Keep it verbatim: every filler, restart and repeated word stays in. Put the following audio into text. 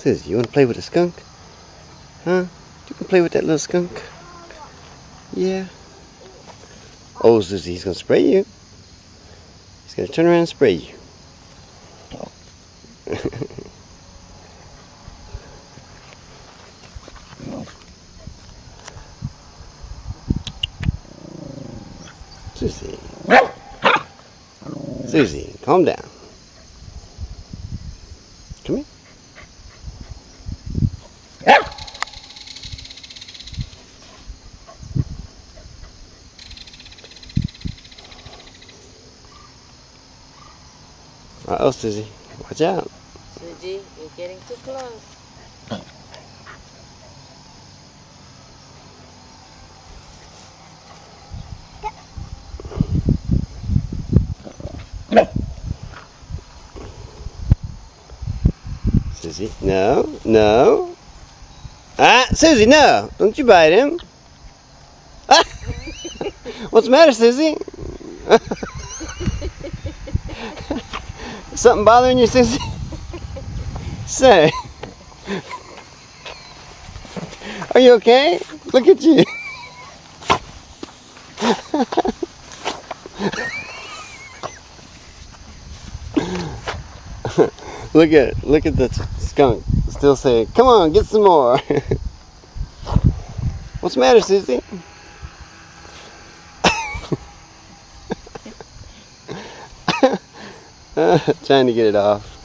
Susie, you want to play with a skunk? Huh? You can play with that little skunk? Yeah. Oh, Susie, he's going to spray you. He's going to turn around and spray you. Susie. Susie, calm down. Come here. Uh-oh, Susie. Watch out. Susie, you're getting too close. Susie, no, no. Ah, Susie, no. Don't you bite him. Ah! What's the matter, Susie? Something bothering you, Susie? Say. Are you okay? Look at you. Look at look at the skunk. Still saying, "Come on, get some more." What's the matter, Susie? uh, trying to get it off.